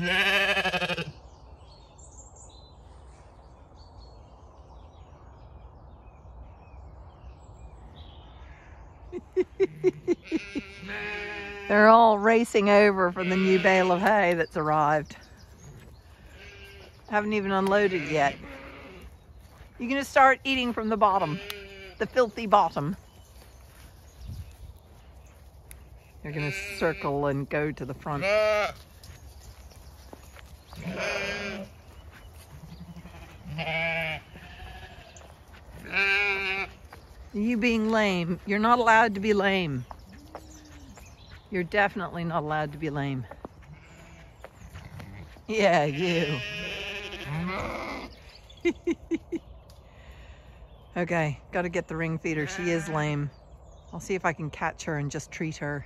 They're all racing over from the new bale of hay that's arrived. Haven't even unloaded yet. You're gonna start eating from the bottom, the filthy bottom. They're gonna circle and go to the front. Are you being lame? You're not allowed to be lame. You're definitely not allowed to be lame. Yeah, you. Okay, gotta get the ring feeder. She is lame. I'll see if I can catch her and just treat her.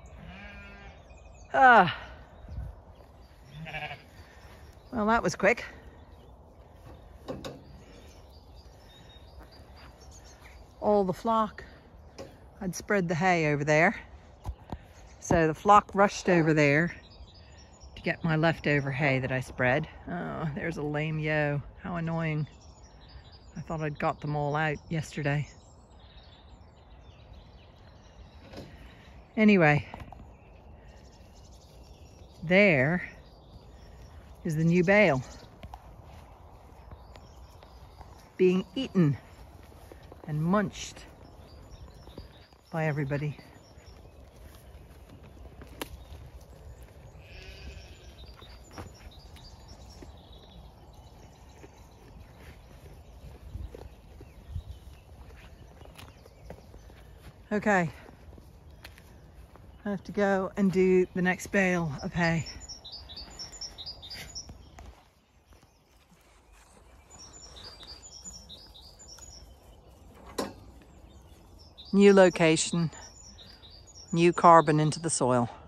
Well, that was quick. All the flock, I'd spread the hay over there. So the flock rushed over there to get my leftover hay that I spread. Oh, there's a lame yo. How annoying. I thought I'd got them all out yesterday. Anyway, there is the new bale being eaten and munched by everybody. Okay, I have to go and do the next bale of hay. New location, new carbon into the soil.